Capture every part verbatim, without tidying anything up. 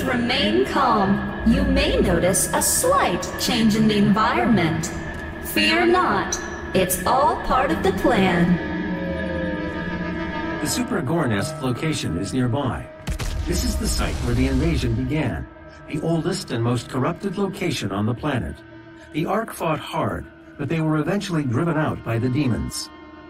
remain calm. You may notice a slight change in the environment. Fear not. It's all part of the plan. The Super Gornest location is nearby. This is the site where the invasion began, the oldest and most corrupted location on the planet. The Ark fought hard, but they were eventually driven out by the demons.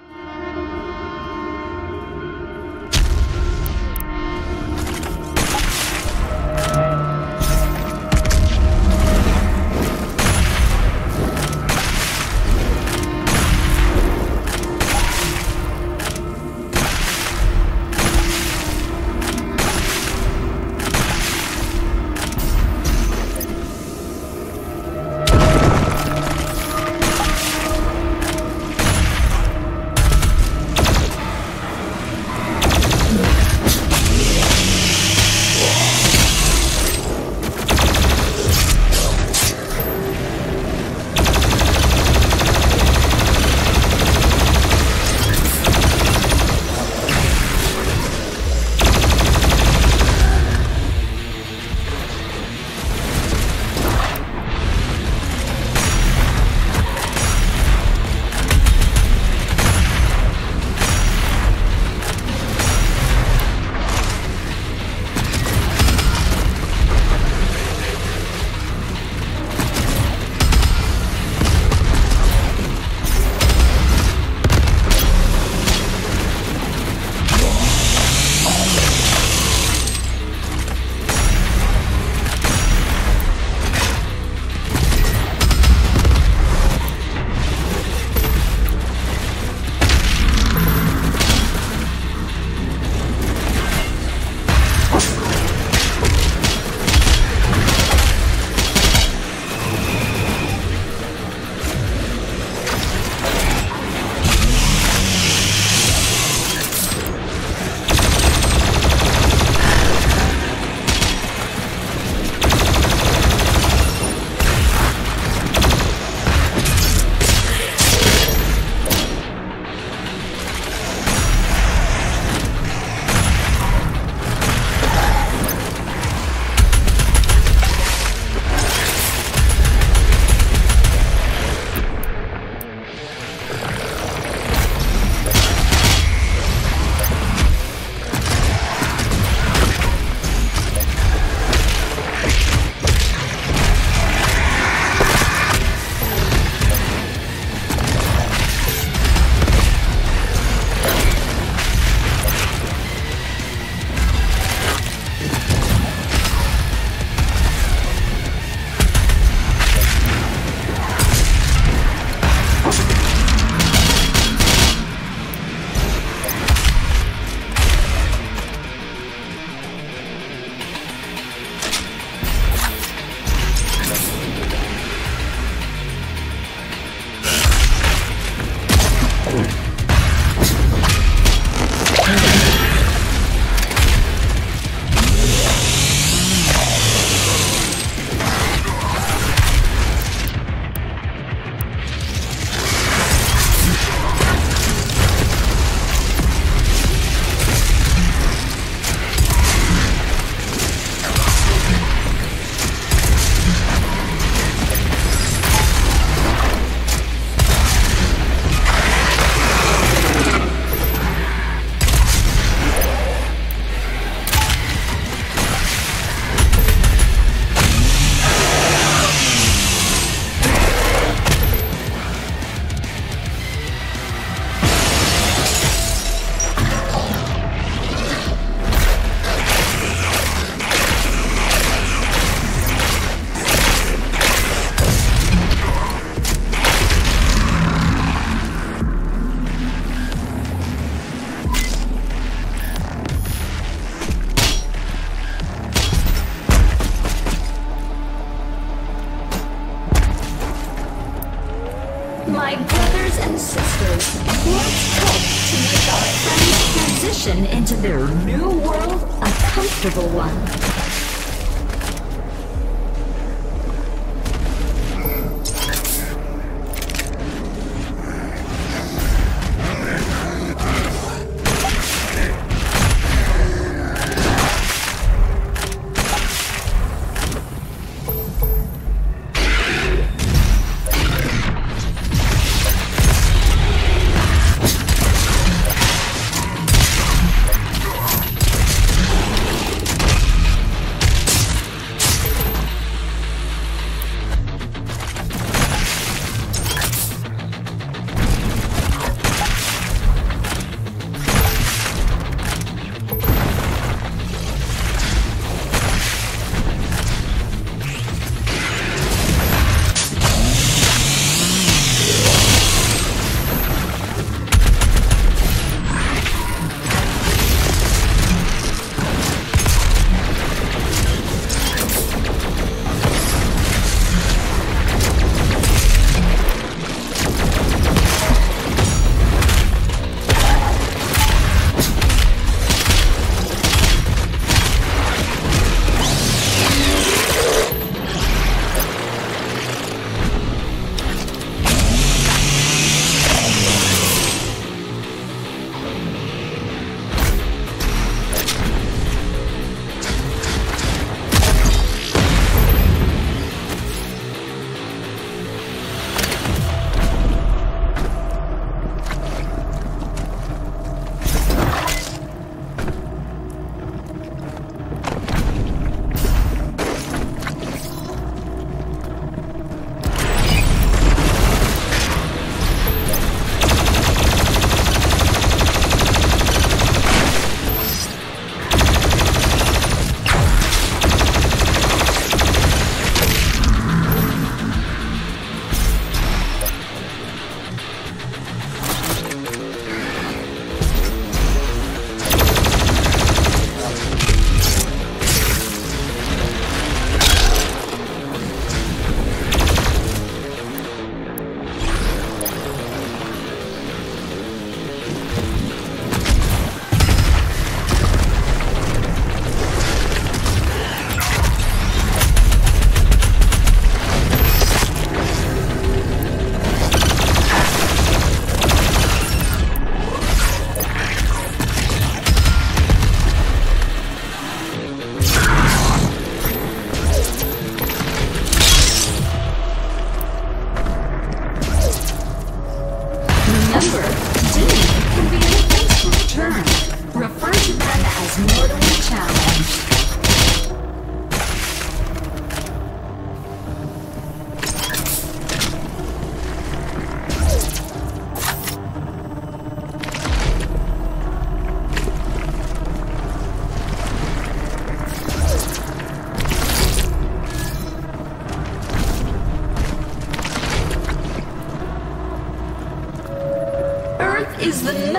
My brothers and sisters, let's hope to make our friends' transition into their new world a comfortable one.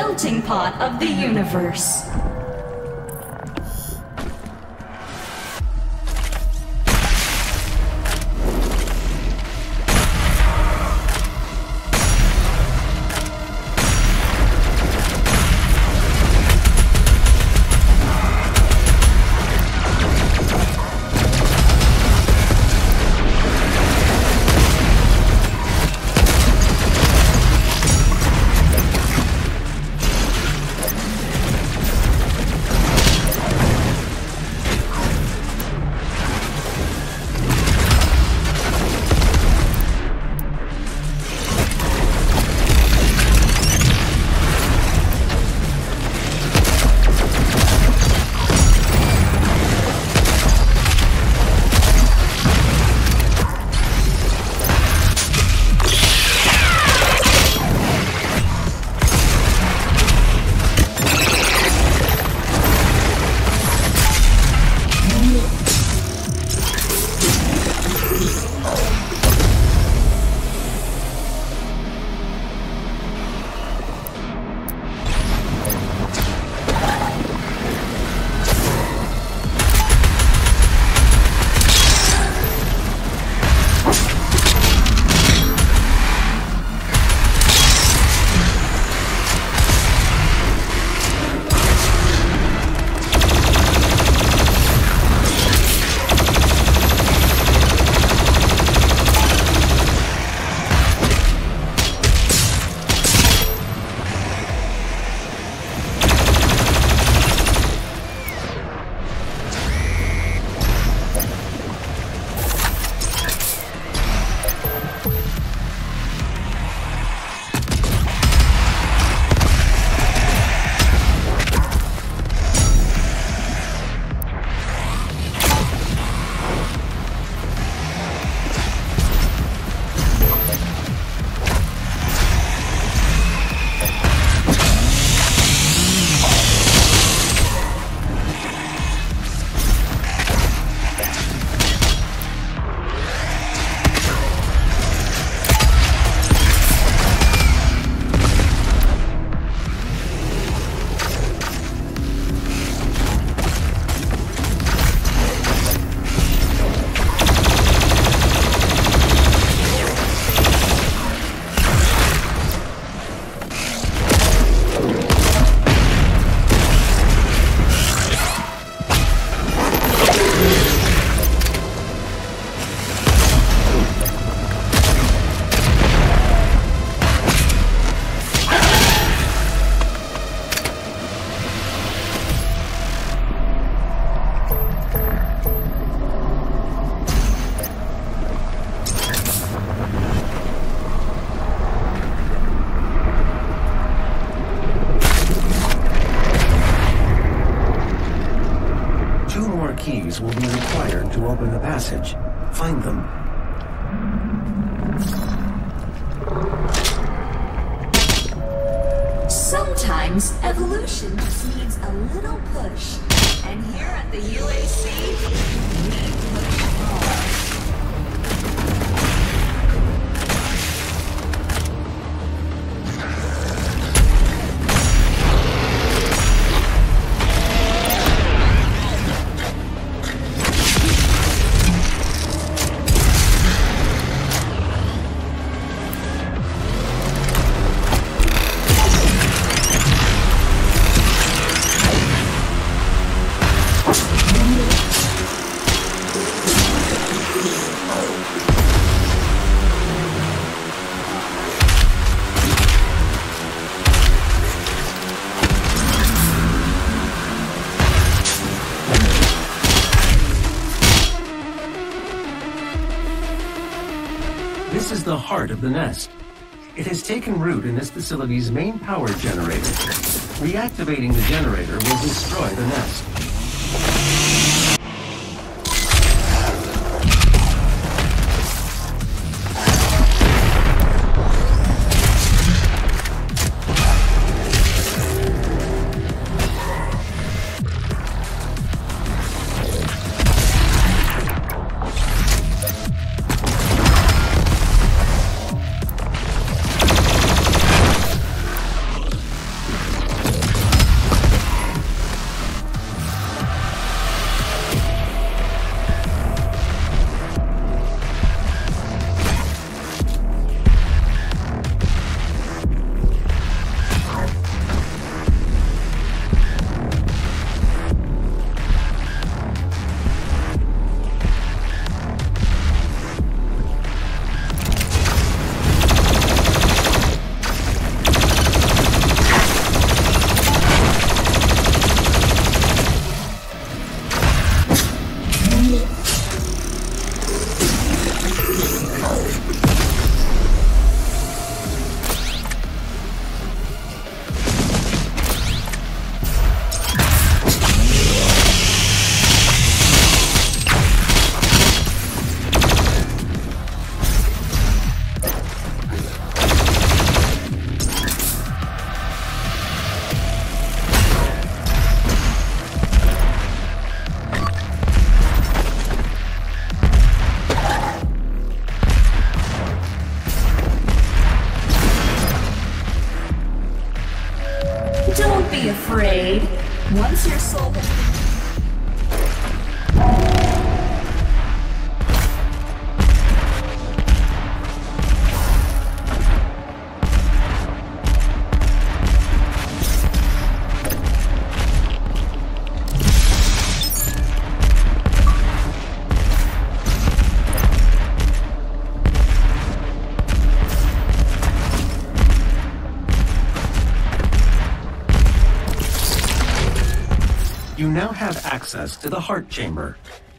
melting pot of the universe. Keys will be required to open the passage. Find them. Sometimes evolution just needs a little push. And here at the U A C, we push hard. This is the heart of the nest. It has taken root in this facility's main power generator. Reactivating the generator will destroy the nest. Once your soul has been... You now have access to the heart chamber.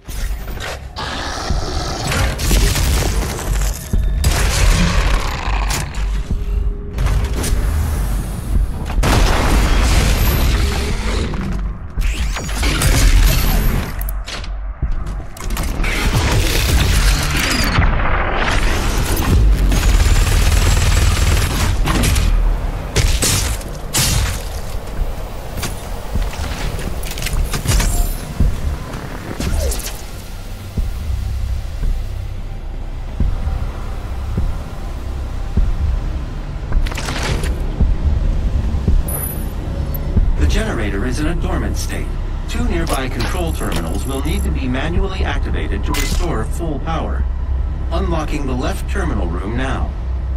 The generator is in a dormant state. Two nearby control terminals will need to be manually activated to restore full power. Unlocking the left terminal room now.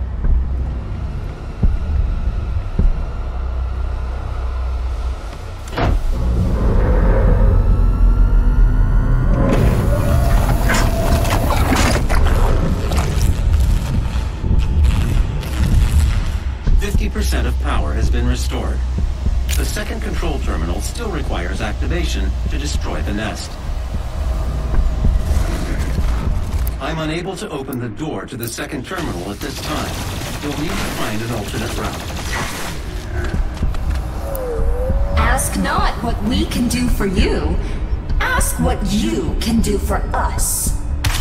fifty percent of power has been restored. The second control terminal still requires activation to destroy the nest. I'm unable to open the door to the second terminal at this time. You'll need to find an alternate route. Ask not what we can do for you. Ask what you can do for us.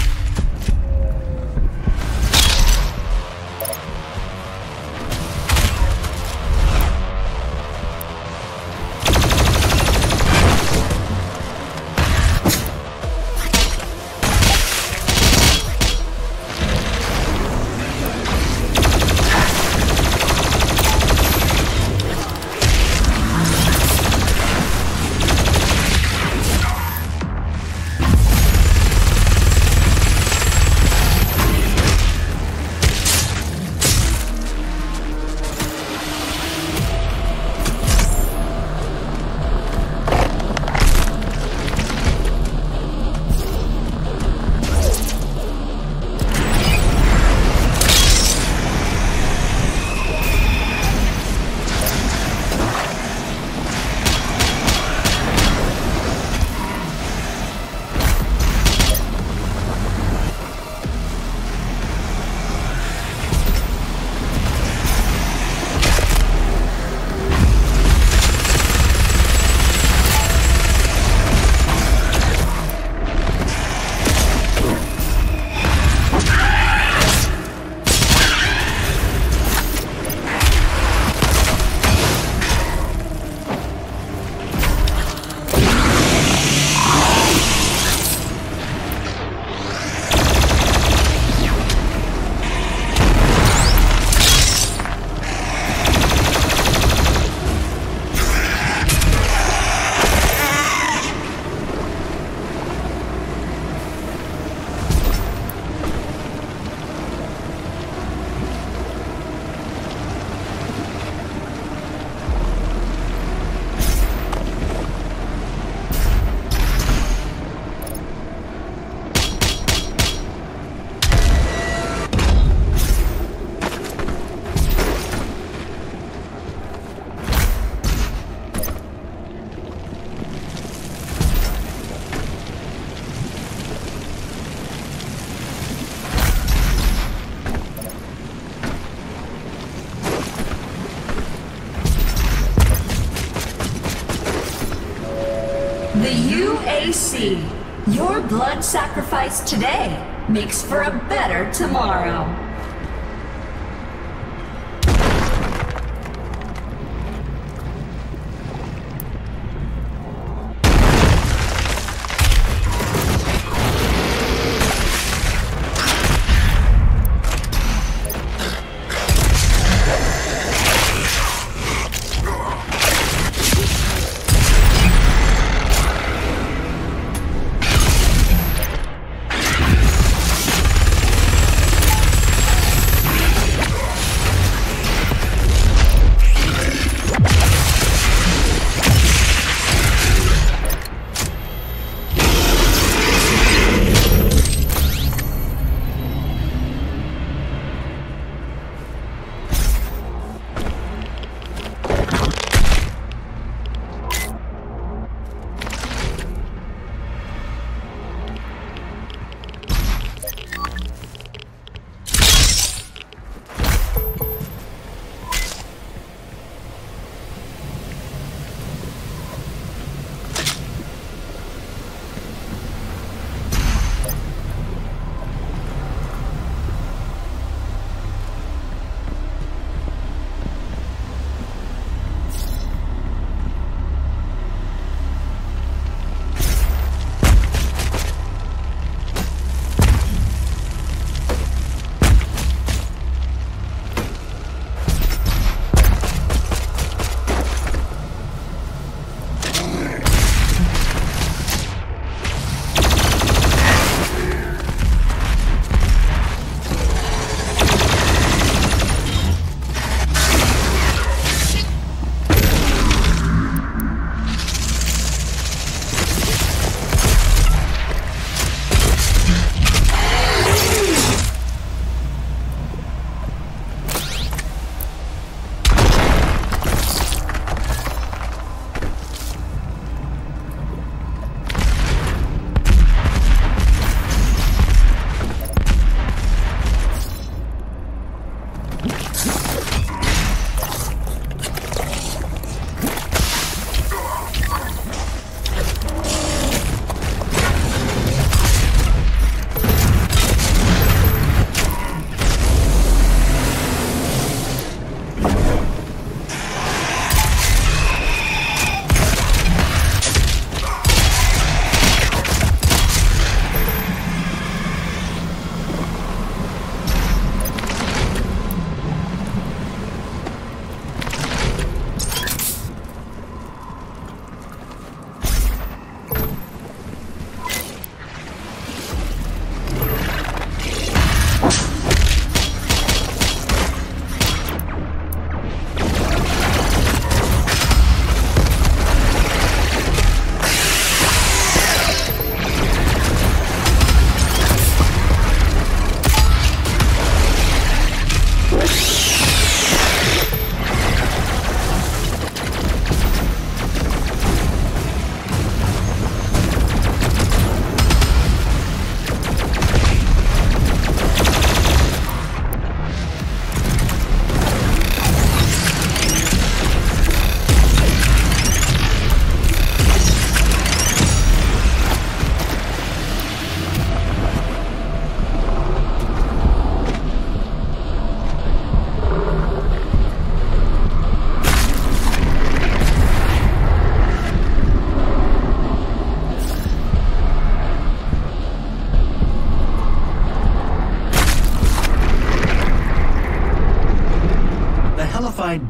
The U A C. Your blood sacrifice today makes for a better tomorrow.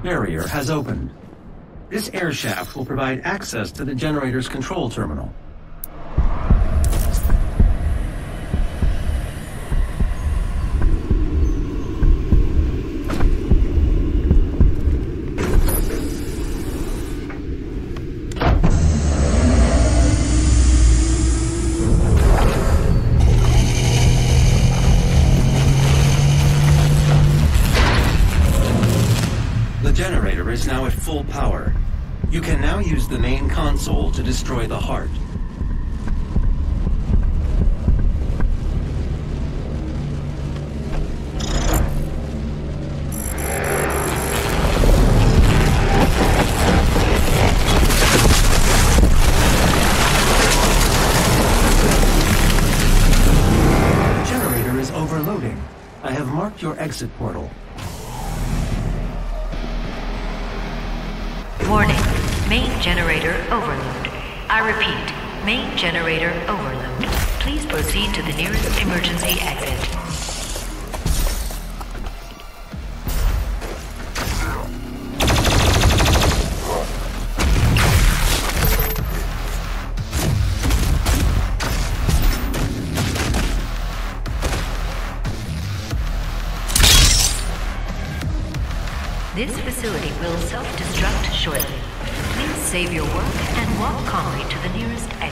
barrier has opened. This air shaft will provide access to the generator's control terminal. The generator is now at full power. You can now use the main console to destroy the heart. The generator is overloading. I have marked your exit portal. Warning, main generator overload. I repeat, main generator overload. Please proceed to the nearest emergency exit. This facility will self-destruct shortly. Please save your work and walk calmly to the nearest exit.